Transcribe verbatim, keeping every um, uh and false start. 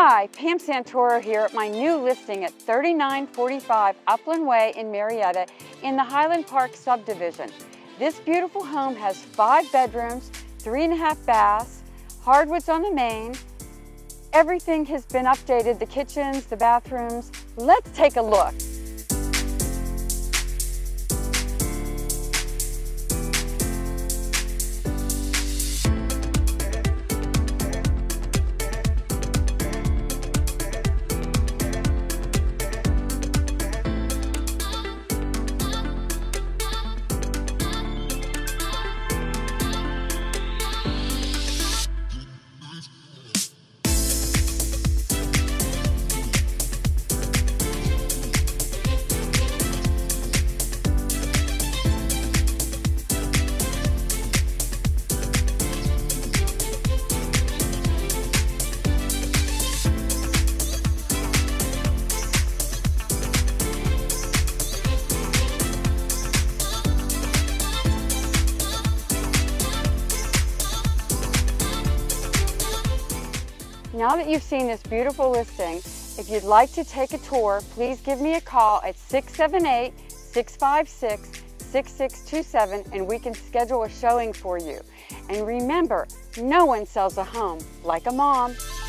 Hi, Pam Santoro here at my new listing at thirty-nine forty-five Upland Way in Marietta in the Highland Park subdivision. This beautiful home has five bedrooms, three and a half baths, hardwoods on the main. Everything has been updated, the kitchens, the bathrooms. Let's take a look. Now that you've seen this beautiful listing, if you'd like to take a tour, please give me a call at six seven eight, six five six, six six two seven and we can schedule a showing for you. And remember, no one sells a home like a mom.